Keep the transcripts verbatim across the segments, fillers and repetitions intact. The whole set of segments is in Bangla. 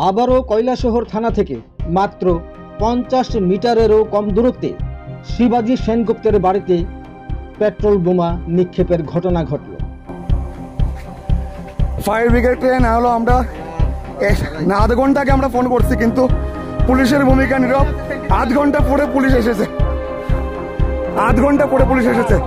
আবারও কৈলাসহর থানা থেকে মাত্র পঞ্চাশ মিটারেরও কম দূরত্বে শিবাজি সেনগুপ্তের বাড়িতে পেট্রোল বোমা নিক্ষেপের ঘটনা ঘটল। ফায়ার ব্রিগেড ট্রেন হলো, আমরা আধ ঘন্টা আগে আমরা ফোন করছি, কিন্তু পুলিশের ভূমিকা নীরব। আধ ঘন্টা পরে পুলিশ এসেছে, আধ ঘন্টা পরে পুলিশ এসেছে।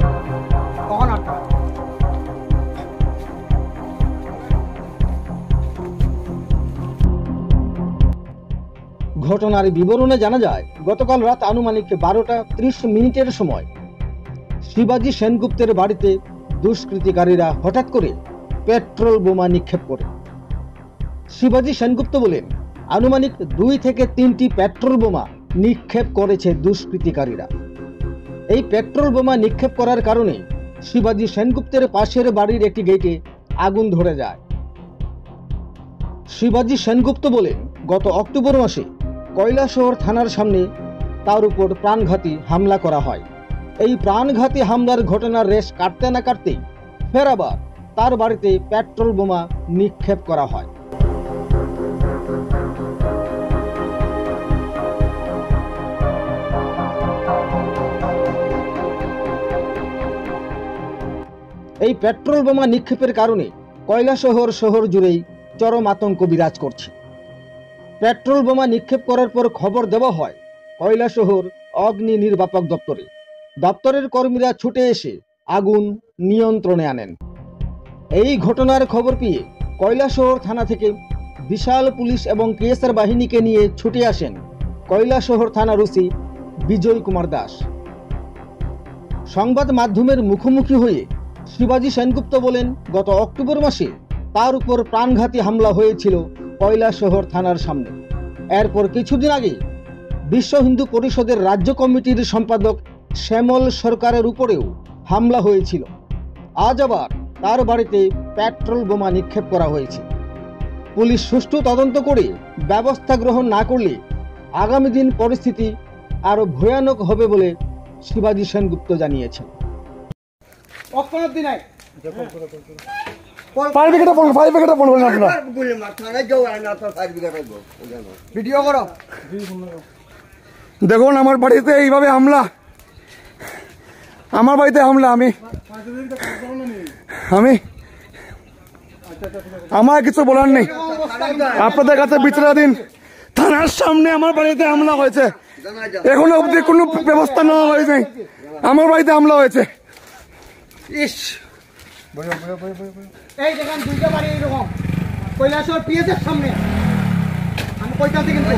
ঘটনার বিবরণে জানা যায়, গতকাল রাত আনুমানিক বারোটা ত্রিশ মিনিটের সময় শিবাজি সেনগুপ্তের বাড়িতে দুষ্কৃতিকারীরা হঠাৎ করে পেট্রোল বোমা নিক্ষেপ করে। শিবাজি সেনগুপ্ত বলেন, আনুমানিক দুই থেকে তিনটি পেট্রোল বোমা নিক্ষেপ করেছে দুষ্কৃতিকারীরা। এই পেট্রোল বোমা নিক্ষেপ করার কারণে শিবাজি সেনগুপ্তের পাশের বাড়ির একটি গেটে আগুন ধরে যায়। শিবাজি সেনগুপ্ত বলেন, গত অক্টোবর মাসে কৈলাসহর থানার সামনে তার উপর প্রাণঘাতী হামলা করা হয়। এই প্রাণঘাতী হামলার ঘটনার রেশ কাটতে না কাটতেই ফের আবার তার বাড়িতে পেট্রোল বোমা নিক্ষেপ করা হয়। এই পেট্রোল বোমা নিক্ষেপের কারণে কৈলাসহর শহর জুড়েই চরম আতঙ্ক বিরাজ করছে। পেট্রোল বোমা নিক্ষেপ করার পর খবর দেওয়া হয় কৈলাসহর অগ্নি নির্বাপক দপ্তরে। দপ্তরের কর্মীরা ছুটে এসে আগুন নিয়ন্ত্রণে আনেন। এই ঘটনার খবর পেয়ে কৈলাসহর থানা থেকে বিশাল পুলিশ এবং কেএসআর বাহিনীকে নিয়ে ছুটে আসেন কৈলাসহর থানার ওসি বিজয় কুমার দাস। সংবাদ মাধ্যমের মুখোমুখি হয়ে শিবাজি সেনগুপ্ত বলেন, গত অক্টোবর মাসে তার উপর প্রাণঘাতী হামলা হয়েছিল কৈলাসহর থানার সামনে। এরপর কিছুদিন আগে বিশ্ব হিন্দু পরিষদের রাজ্য কমিটির সম্পাদক শ্যামল সরকারের উপরেও হামলা হয়েছিল। আজ আবার তার বাড়িতে পেট্রোল বোমা নিক্ষেপ করা হয়েছে। পুলিশ সুষ্ঠু তদন্ত করে ব্যবস্থা গ্রহণ না করলে আগামী দিন পরিস্থিতি আরো ভয়ানক হবে বলে শিবাজি সেনগুপ্ত জানিয়েছেন। দেখুন আমার বাড়িতে এইভাবে হামলা, আমার বাড়িতে হামলা। আমি আমি আমার কিছু বলার নেই, আপনাদের কাছে বিচারাধীন। থানার সামনে আমার বাড়িতে হামলা হয়েছে, এখনো অবধি কোনো ব্যবস্থা নেওয়া হয়েছে। আমার বাড়িতে হামলা হয়েছে। ইস, এই দেখেন দুইটা বাড়ি এইরকম কৈলাসহর পিএসের সামনে। আমি কইতাছি কিন্তু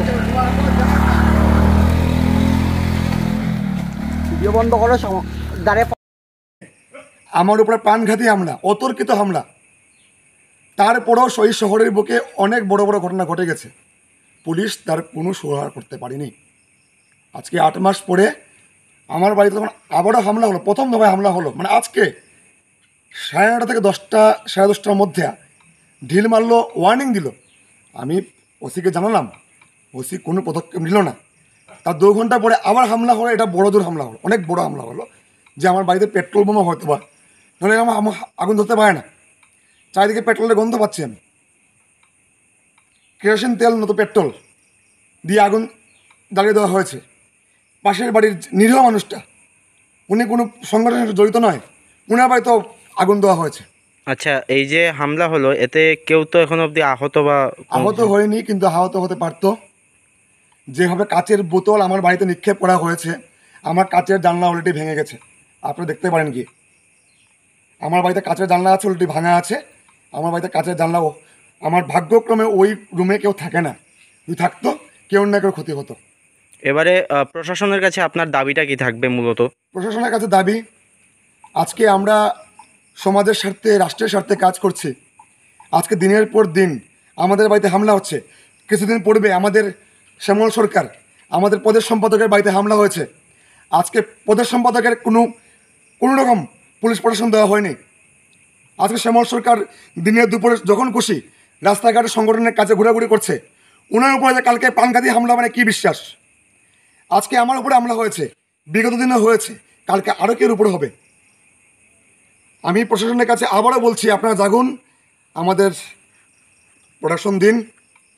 ভিডিও বন্ধ করে দাঁড়ে। আমার উপরে প্রাণঘাতী হামলা, অতর্কিত হামলা। তারপরও সেই শহরের বুকে অনেক বড় বড় ঘটনা ঘটে গেছে, পুলিশ তার কোনো সুরাহা করতে পারেনি। আজকে আট মাস পরে আমার বাড়িতে তখন আবারও হামলা হলো। প্রথম দফায় হামলা হলো, মানে আজকে সাড়ে নটা থেকে দশটা সাড়ে দশটার মধ্যে ঢিল মারলো, ওয়ার্নিং দিল। আমি ওসিকে জানালাম, ওসি কোনো পদক্ষেপ নিল না। তার দু ঘন্টা পরে আবার হামলা হলো। এটা বড় জোর হামলা হলো, অনেক বড় হামলা হলো, যে আমার বাড়িতে পেট্রোল বোমা হয়তো বা, নাহলে আমার আগুন ধরতে পারে না। চারিদিকে পেট্রোলের গন্ধ পাচ্ছি আমি, কেরোসিন তেল নতো পেট্রোল দিয়ে আগুন জ্বালিয়ে দেওয়া হয়েছে। পাশের বাড়ির নিরীহ মানুষটা, উনি কোনো সংগঠনের সাথে জড়িত নয়, উনার বাড়িতেও আগুন দেওয়া হয়েছে। আচ্ছা, এই যে হামলা হলো এতে কেউ তো এখন অবধি আহত বা আহত হয়নি, কিন্তু আহত হতে পারত। যেভাবে কাচের বোতল আমার বাড়িতে নিক্ষেপ করা হয়েছে, আমার কাচের জানলা অলরেডি ভেঙে গেছে। আপনারা দেখতে পারেন কি, আমার বাড়িতে কাচের জানলা আছে, অলরেডি ভাঙা আছে। আমার বাড়িতে কাচের জানলাও, আমার ভাগ্যক্রমে ওই রুমে কেউ থাকে না, যদি থাকতো কেউ না কেউ ক্ষতি হতো। এবারে প্রশাসনের কাছে আপনার দাবিটা কি থাকবে? মূলত প্রশাসনের কাছে দাবি, আজকে আমরা সমাজের স্বার্থে, রাষ্ট্রের স্বার্থে কাজ করছি। আজকে দিনের পর দিন আমাদের বাড়িতে হামলা হচ্ছে। কিছুদিন পূর্বে আমাদের শ্যামল সরকার, আমাদের প্রদেশ সম্পাদকের বাড়িতে হামলা হয়েছে। আজকে প্রদেশ সম্পাদকের কোনো কোনো রকম পুলিশ প্রশাসন দেওয়া হয়নি। আজকে শ্যামল সরকার দিনে দুপুরে যখন খুশি রাস্তাঘাটে সংগঠনের কাছে ঘোরাঘুরি করছে। ওনার উপরে যে কালকে প্রাণঘাতী হামলা, মানে কী বিশ্বাস? আজকে আমার উপরে হামলা হয়েছে, বিগত দিনে হয়েছে, কালকে আরও কেউ উপরে হবে। আমি প্রশাসনের কাছে আবারও বলছি, আপনারা জাগুন, আমাদের প্রোটেকশন দিন,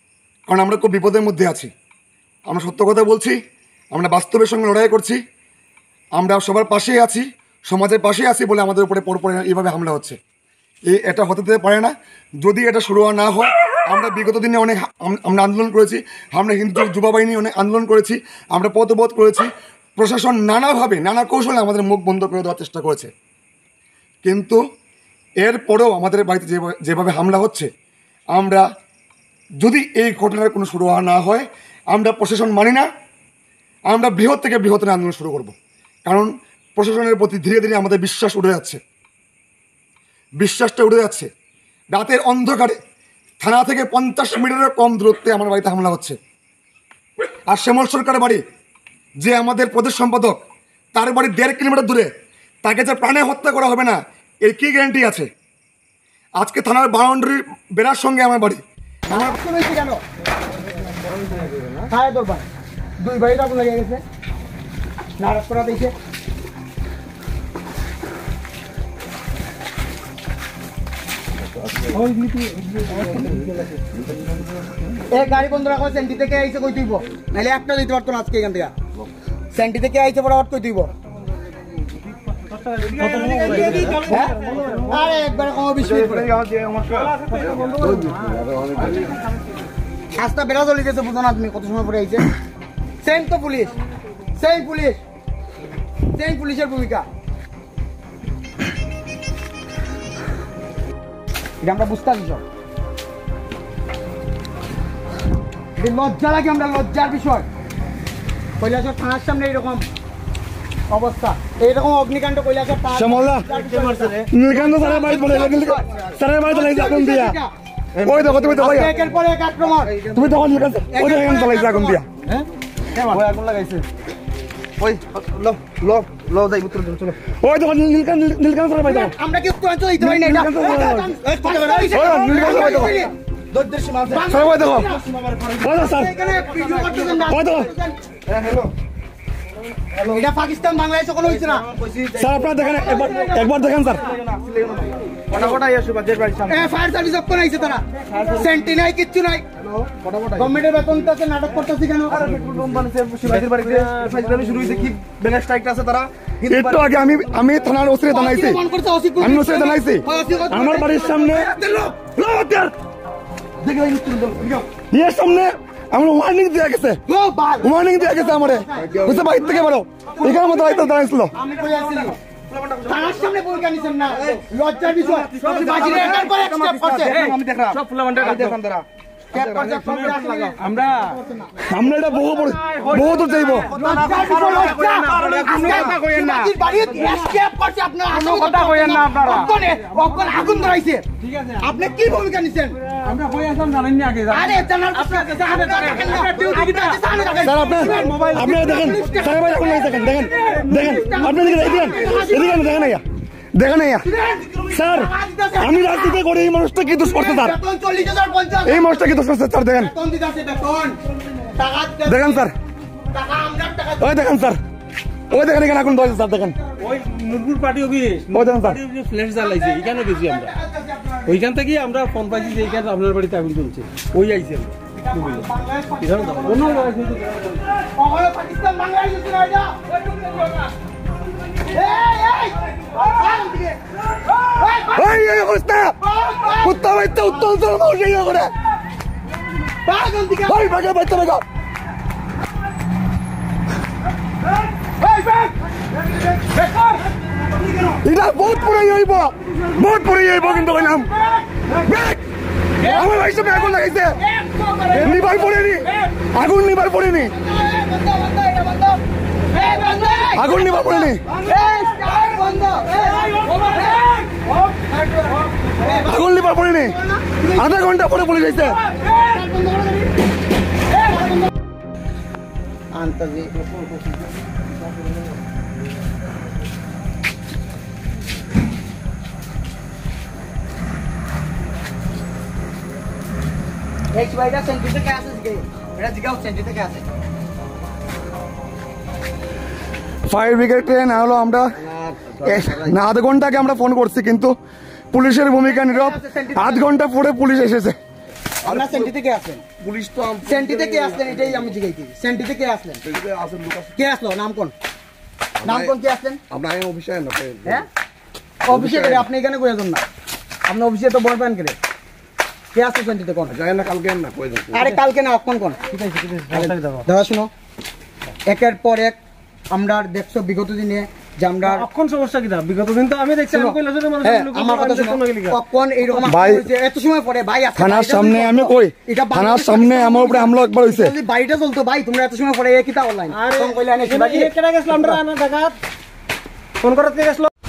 কারণ আমরা খুব বিপদের মধ্যে আছি। আমরা সত্য কথা বলছি, আমরা বাস্তবের সঙ্গে লড়াই করছি, আমরা সবার পাশেই আছি, সমাজের পাশেই আছি বলে আমাদের উপরে পরপর এইভাবে হামলা হচ্ছে। এই এটা হতে দিতে পারে না। যদি এটা শুরু না হয়, আমরা বিগত দিনে অনেক আমরা আন্দোলন করেছি, আমরা হিন্দু যুব বাহিনী অনেক আন্দোলন করেছি, আমরা পথবোধ করেছি। প্রশাসন নানাভাবে নানা কৌশলে আমাদের মুখ বন্ধ করে দেওয়ার চেষ্টা করেছে, কিন্তু এরপরেও আমাদের বাড়িতে যেভাবে হামলা হচ্ছে, আমরা যদি এই ঘটনার কোনো শুরু না হয়, আমরা প্রশাসন মানি না, আমরা বৃহৎ থেকে বৃহত্তর আন্দোলন শুরু করব। কারণ প্রশাসনের প্রতি ধীরে ধীরে আমাদের বিশ্বাস উঠে যাচ্ছে, বিশ্বাসটা উঠে যাচ্ছে। রাতের অন্ধকারে থানা থেকে পঞ্চাশ মিটারের কম দূরত্বে আমার বাড়িতে হামলা হচ্ছে। আর শ্যামল সরকারের বাড়ি, যে আমাদের প্রদেশ সম্পাদক, তার বাড়ি দেড় কিলোমিটার দূরে, তাকে যে প্রাণে হত্যা করা হবে না এর কী গ্যারান্টি আছে? আজকে থানার বাউন্ডারির বেড়ার সঙ্গে আমার বাড়ি। আমার শুনেছি কেন সাড়ে তোর ভাই দুই ভাই আগুন লেগে গেছে, নারাজ করা দিয়েছে। এই গাড়ি বন্ধ রাখো, সেন্টি থেকে আইসে কই তুইব, নাহলে একটা দিতে পারতো না আজকে এখান থেকে। সেন্টি থেকে আইসে বড় কই তুইব। আরে একবারে কম বিশ মিনিট পরে রাস্তা বেড়া চলে গেছে, বুঝো না তুমি কত সময় পরে আইছে। সেম তো পুলিশ, সেম পুলিশ, সেম পুলিশের ভূমিকা। এটা আমরা বুঝতে পারছি সব, লজ্জা লাগে, আমরা লজ্জার বিষয়। কৈলাসর থানার সামনে এইরকম অবস্থা, এইরকম অগ্নিকাণ্ড কৈলাসর ওই দেখো তুমি দেখো একের পর এক আক্রমণ। তুমি তখন চালাইছো আগুন দিয়া, আগুন লাগাইছে। ওই লো লো লো যাই উত্তর দিন চলো। ওই দেখো নীলকান নীলকান সরে পাই দাও। আমরা কি উত্তর চলে দিতে পারি না? এটা দদ্দের সীমা আছে। সরে পাই দেখো। ওই দেখো স্যার, এখানে ভিডিও করতেছেন না। ওই দেখো। হ্যাঁ হ্যালো, এটা পাকিস্তান বাংলাদেশ কোনো হইছে না স্যার। আপনারা দেখেন, একবার একবার দেখেন স্যার। ফায়ার সার্ভিস অফ করে আইছে তারা, সেন্টি নাই, কিচ্ছু নাই। গভর্নমেন্টের বেতন তাতে নাটক করতেছি কেন? একটু আগে আমি আমি থানার ওসিরে জানাইছি, আমি ওসিরে জানাইছি আমার বাড়ির সামনে ইয়ের সামনে আমার ওয়ার্নিং দেওয়া গেছে, ওয়ার্নিং দেওয়া গেছে আমারে, বুঝতে বাইর থেকে বেরো। এখানে মতো হয়তো দাঁড়াইছিল। আমি কই আসছিলাম থানার সামনে বলকা নিছেন না, লজ্জার বিষয়। বাজিরে এটার পর এক স্টেপ করছে। আমি দেখলাম সব ফুলামান্ডা দেখলাম তারা আমরা আমরা এটা বহু বহু দূর যাইব। আগুন ধরাইছে, আপনি কি ভূমিকা নিচ্ছেন? আমরা জানেন না আগে। আরে জানার আপনারা দেখেন, দেখেন দেখেন দেখেন আপনি দেখেন এদিকে দেখেন আইয়া দেখেন আইয়া স্যার, আমি রাজনীতি করি, এই মানুষটা কি দোষ করছে স্যার? এই মানুষটা কি দোষ করছে স্যার? দেখেন দেখেন স্যার, ওই দেখেন স্যার, ওই দেখেন এখানে আগুন ধরেছে স্যার। দেখেন ওই নুরপুর পার্টি অফিস, ওই দেখেন স্যার, ফ্ল্যাশ জ্বালাইছে, এখানে গেছি আমরা। ওইখান থেকে আমরা ফোন পাইছি যে এইখানে আপনার বাড়িতে আগুন চলছে, ওই আইছি আমরা। এই অবস্থা কুত্তা বাচ্চা উত্তল করে ভাই ভাগে বাচ্চা ভাগা। এটা বহুত পরে হইব, বহুত পরে হইব, কিন্তু কইলাম আমার ভাই সব আগুন লাগাইছে, নিবার পড়েনি, আগুন নিবার পড়েনি, আগুন নিবার পড়েনি, আগুন নিবার পড়েনি, আধা ঘন্টা পরে পুলিশ আইছে। ফায়ার ব্রিগেড ট্রেন হলো, আমরা না আধ ঘন্টাকে আমরা ফোন করছি, কিন্তু পুলিশের ভূমিকা নীরব। আধ ঘন্টা পরে পুলিশ এসেছে। আপনার সেন্টি থেকে আসলেন পুলিশ তো আম- সেন্টি থেকে আসলেন এটাই আমি জিজ্ঞাসি সেন্টি থেকে আসলেন এদিকে আসেন লোক আছে। কে আসলো নাম কোন নাম কোন কে আসলেন আপনার এই অফিসে না হ্যাঁ অফিসে করে আপনি এখানে করে যান না আপনার অফিসে তো বয় পান করে কে আসছে সেন্টিতে কোন যায় না কালকে না কই দেন আরে কালকে না কোন কোন ঠিক আছে ঠিক আছে দাদা শুনো একের পর এক আমরা দেখছো বিগত দিনে যে আমরা এখন সমস্যা কি দা বিগত দিন তো আমি দেখছি আমি কৈলাসের মানুষ হ্যাঁ, আমার কথা শুনো কখন এইরকম ভাই, হয়েছে? এত সময় পরে ভাই আজকে থানার বাড়িটা সামনে যদি আমি চলতো, কই এটা বাংলাদেশ থানার সামনে আমার উপরে হামলা একবার হইছে যদি বাড়িটা চলতো ভাই তোমরা এত সময় পরে এ কিতা অনলাইন আরে কইলা না কেডা গেছিল আমরা আনা টাকা ফোন করতে গেছিল